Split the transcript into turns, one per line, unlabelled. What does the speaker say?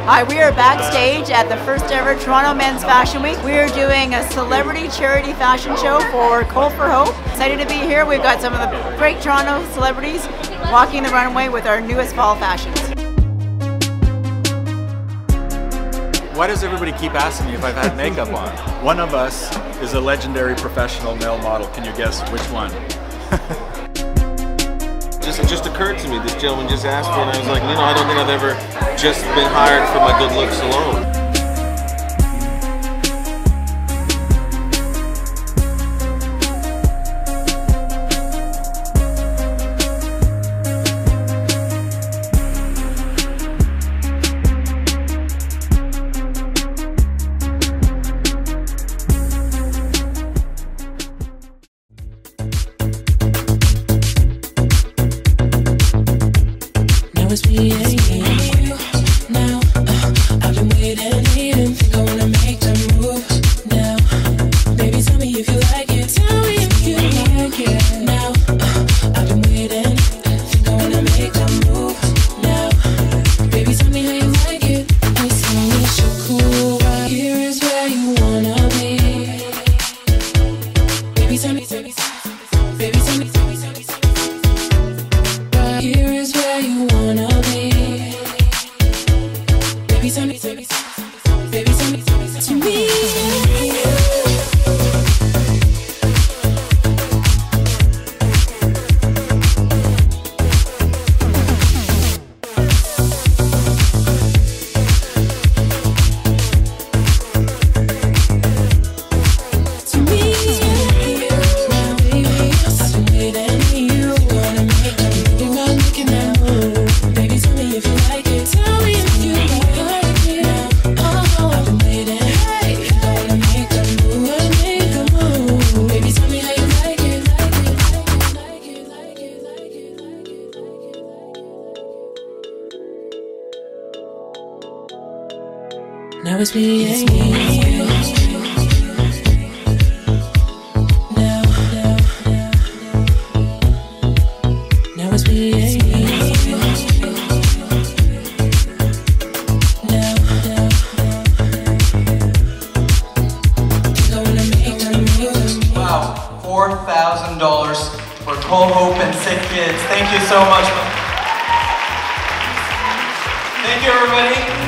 Hi, we are backstage at the first ever Toronto Men's Fashion Week. We are doing a celebrity charity fashion show for Fashion4Hope. Excited to be here. We've got some of the great Toronto celebrities walking the runway with our newest fall fashions.
Why does everybody keep asking me if I've had makeup on? One of us is a legendary professional male model. Can you guess which one?
It just occurred to me, this gentleman just asked for it, and I was like, I don't think I've ever just been hired for my good looks alone.
It's me and you now. I've been waiting, think I wanna make the move now. Baby, tell me if you like it. Tell me if you like it now. I've been waiting, think I wanna make the move now. Baby, tell me how you like it. I see it's so cool. Right here is where you wanna be. Baby, tell me, baby, tell me. Right here is where you wanna be. Baby, tell me, baby, tell me, to me. Now it's me and you. Now it's me and you. Now I wanna make a move.
Wow, $4,000 for Fashion4Hope and sick kids. Thank you so much. Thank you, everybody.